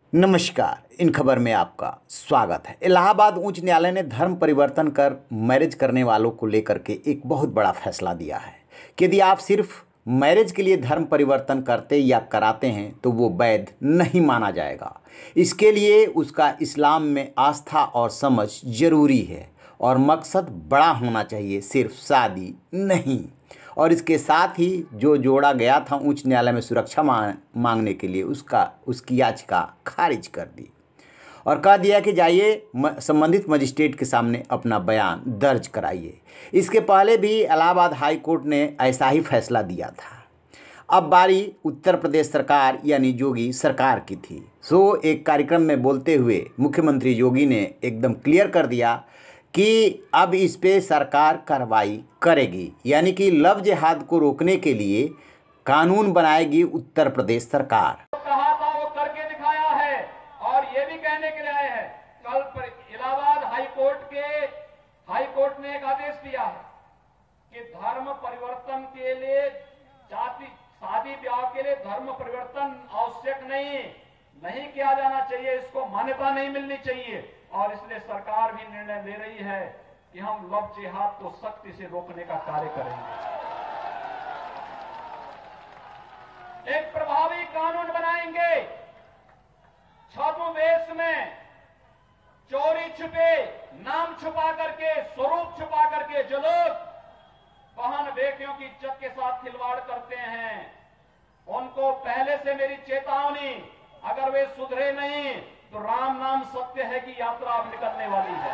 नमस्कार। इन खबर में आपका स्वागत है। इलाहाबाद उच्च न्यायालय ने धर्म परिवर्तन कर मैरिज करने वालों को लेकर के एक बहुत बड़ा फैसला दिया है कि यदि आप सिर्फ मैरिज के लिए धर्म परिवर्तन करते या कराते हैं तो वो वैध नहीं माना जाएगा। इसके लिए उसका इस्लाम में आस्था और समझ जरूरी है और मकसद बड़ा होना चाहिए, सिर्फ शादी नहीं। और इसके साथ ही जो जोड़ा गया था उच्च न्यायालय में सुरक्षा मांगने के लिए उसकी याचिका खारिज कर दी और कह दिया कि जाइए संबंधित मजिस्ट्रेट के सामने अपना बयान दर्ज कराइए। इसके पहले भी इलाहाबाद हाई कोर्ट ने ऐसा ही फैसला दिया था। अब बारी उत्तर प्रदेश सरकार यानी योगी सरकार की थी। एक कार्यक्रम में बोलते हुए मुख्यमंत्री योगी ने एकदम क्लियर कर दिया कि अब इस पे सरकार कार्रवाई करेगी, यानी कि लव जिहाद को रोकने के लिए कानून बनाएगी उत्तर प्रदेश सरकार। कहा था वो करके दिखाया है और ये भी कहने के लिए आए हैं। कल इलाहाबाद हाई कोर्ट ने एक आदेश दिया है कि धर्म परिवर्तन के लिए शादी ब्याह के लिए धर्म परिवर्तन आवश्यक नहीं किया जाना चाहिए, इसको मान्यता नहीं मिलनी चाहिए। और इसलिए सरकार भी निर्णय ले रही है कि हम लव जिहाद को सख्ती से रोकने का कार्य करेंगे। एक प्रभावी कानून बनाएंगे। छद्मवेश में चोरी छुपे, नाम छुपा करके, स्वरूप छुपा करके जो लोग बहन बेटियों की इज्जत के साथ खिलवाड़ करते हैं, उनको पहले से मेरी चेतावनी, अगर वे सुधरे नहीं तो राम नाम सत्य है की यात्रा अब निकलने वाली है।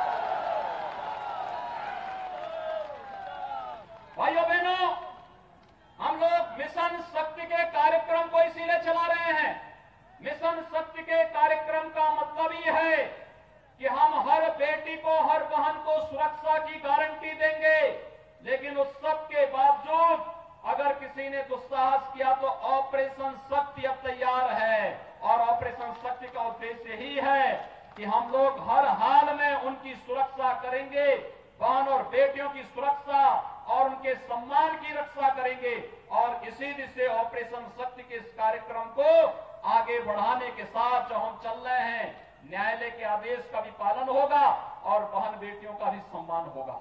भाइयों बहनों, हम लोग मिशन शक्ति के कार्यक्रम को इसीलिए चला रहे हैं। मिशन शक्ति के कार्यक्रम का मतलब ये है कि हम हर बेटी को, हर बहन को सुरक्षा की गारंटी देंगे, लेकिन उस सब के बावजूद अगर किसी ने दुस्साहस किया तो ऑपरेशन शक्ति अब तैयार है। और ऑपरेशन शक्ति का उद्देश्य ही है कि हम लोग हर हाल में उनकी सुरक्षा करेंगे, बहन और बेटियों की सुरक्षा और उनके सम्मान की रक्षा करेंगे। और इसी दिशा ऑपरेशन शक्ति के इस कार्यक्रम को आगे बढ़ाने के साथ जो हम चल रहे हैं, न्यायालय के आदेश का भी पालन होगा और बहन बेटियों का भी सम्मान होगा।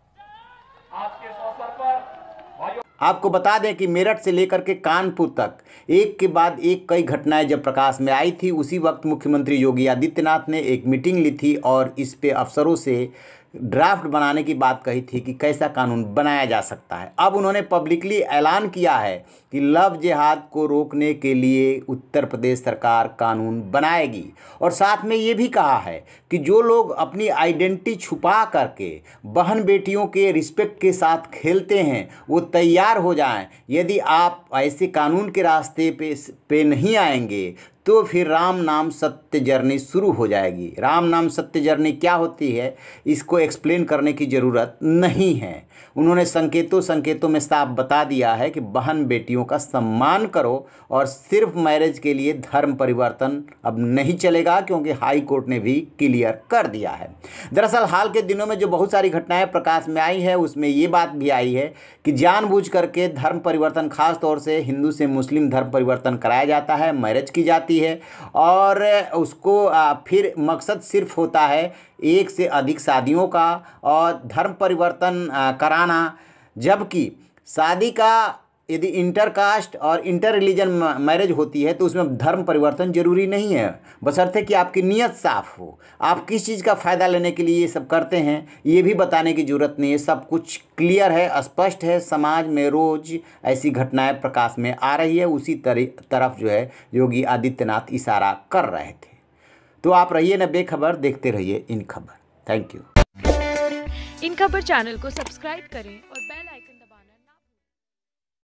आज के इस अवसर पर आपको बता दें कि मेरठ से लेकर के कानपुर तक एक के बाद एक कई घटनाएं जब प्रकाश में आई थी, उसी वक्त मुख्यमंत्री योगी आदित्यनाथ ने एक मीटिंग ली थी और इस पे अफसरों से ड्राफ्ट बनाने की बात कही थी कि कैसा कानून बनाया जा सकता है। अब उन्होंने पब्लिकली ऐलान किया है कि लव जिहाद को रोकने के लिए उत्तर प्रदेश सरकार कानून बनाएगी और साथ में ये भी कहा है कि जो लोग अपनी आइडेंटिटी छुपा करके बहन बेटियों के रिस्पेक्ट के साथ खेलते हैं वो तैयार हो जाएं। यदि आप ऐसे कानून के रास्ते पे नहीं आएंगे तो फिर राम नाम सत्य जर्नी शुरू हो जाएगी। राम नाम सत्य जर्नी क्या होती है इसको एक्सप्लेन करने की ज़रूरत नहीं है। उन्होंने संकेतों में साफ बता दिया है कि बहन बेटियों का सम्मान करो और सिर्फ मैरिज के लिए धर्म परिवर्तन अब नहीं चलेगा, क्योंकि हाई कोर्ट ने भी क्लियर कर दिया है। दरअसल हाल के दिनों में जो बहुत सारी घटनाएं प्रकाश में आई है उसमें ये बात भी आई है कि जानबूझ करके धर्म परिवर्तन, खास तौर से हिंदू से मुस्लिम धर्म परिवर्तन कराया जाता है, मैरिज की जाती है और उसको फिर मकसद सिर्फ होता है एक से अधिक शादियों का और धर्म परिवर्तन कराना। जबकि शादी का यदि इंटर कास्ट और इंटर रिलीजन मैरिज होती है तो उसमें धर्म परिवर्तन जरूरी नहीं है, बशर्ते कि आपकी नीयत साफ हो। आप किस चीज़ का फ़ायदा लेने के लिए ये सब करते हैं ये भी बताने की ज़रूरत नहीं है। सब कुछ क्लियर है, स्पष्ट है। समाज में रोज़ ऐसी घटनाएं प्रकाश में आ रही है, उसी तरफ जो है योगी आदित्यनाथ इशारा कर रहे थे। तो आप रहिए न बेखबर, देखते रहिए इन खबर। Thank you. इन खबर चैनल को सब्सक्राइब करें और